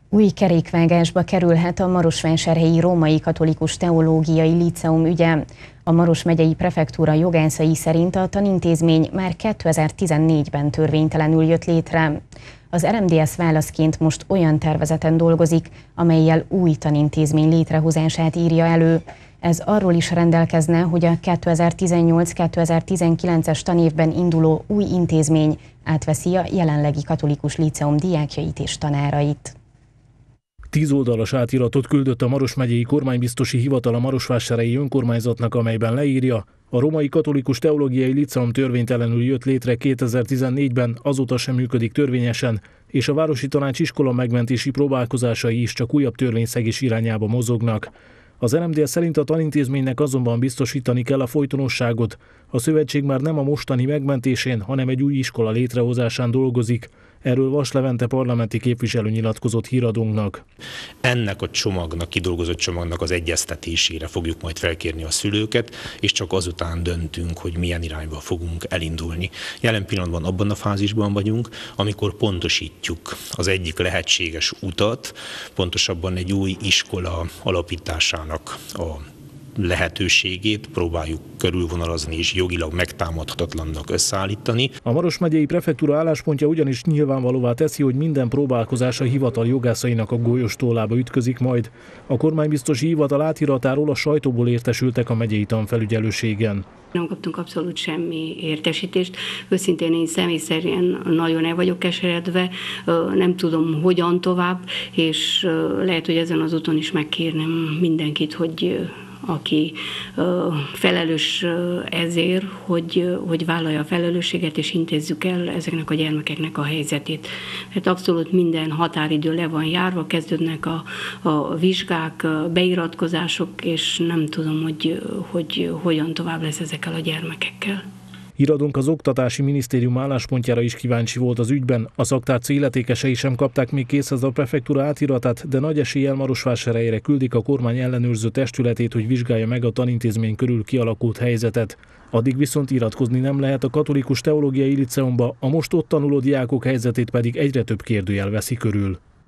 Új kerékvágásba kerülhet a marosvásárhelyi Római Katolikus Teológiai Líceum ügye. A Maros megyei prefektúra jogászai szerint a tanintézmény már 2014-ben törvénytelenül jött létre. Az RMDSZ válaszként most olyan tervezeten dolgozik, amellyel új tanintézmény létrehozását írja elő. Ez arról is rendelkezne, hogy a 2018-2019-es tanévben induló új intézmény átveszi a jelenlegi katolikus líceum diákjait és tanárait. 10 oldalas átiratot küldött a Maros megyei kormánybiztosi hivatal a marosvásárhelyi önkormányzatnak, amelyben leírja: a Római Katolikus Teológiai Líceum törvénytelenül jött létre 2014-ben, azóta sem működik törvényesen, és a Városi Tanács iskola megmentési próbálkozásai is csak újabb törvényszegés irányába mozognak. Az RMDSZ szerint a tanintézménynek azonban biztosítani kell a folytonosságot. A szövetség már nem a mostani megmentésén, hanem egy új iskola létrehozásán dolgozik. Erről Vas Levente parlamenti képviselő nyilatkozott híradónknak. Ennek a csomagnak, kidolgozott csomagnak az egyeztetésére fogjuk majd felkérni a szülőket, és csak azután döntünk, hogy milyen irányba fogunk elindulni. Jelen pillanatban abban a fázisban vagyunk, amikor pontosítjuk az egyik lehetséges utat, pontosabban egy új iskola alapításának a lehetőségét próbáljuk körülvonalazni és jogilag megtámadhatatlannak összeállítani. A Maros megyei prefektúra álláspontja ugyanis nyilvánvalóvá teszi, hogy minden próbálkozás a hivatal jogászainak a golyóstollába ütközik majd. A kormánybiztosi hivatal átiratáról a sajtóból értesültek a megyei tanfelügyelőségen. Nem kaptunk abszolút semmi értesítést. Őszintén én személy szerint nagyon el vagyok keseredve, nem tudom hogyan tovább, és lehet, hogy ezen az úton is megkérnem mindenkit, hogy aki felelős ezért, hogy vállalja a felelősséget, és intézzük el ezeknek a gyermekeknek a helyzetét. Mert abszolút minden határidő le van járva, kezdődnek a vizsgák, beiratkozások, és nem tudom, hogy hogyan tovább lesz ezekkel a gyermekekkel. Híradónk az Oktatási Minisztérium álláspontjára is kíváncsi volt az ügyben. A szaktárca illetékesei sem kapták még készhez a prefektúra átiratát, de nagy eséllyel Marosvásárhelyre küldik a kormány ellenőrző testületét, hogy vizsgálja meg a tanintézmény körül kialakult helyzetet. Addig viszont iratkozni nem lehet a Katolikus Teológiai Líceumba, a most ott tanuló diákok helyzetét pedig egyre több kérdőjel veszi körül.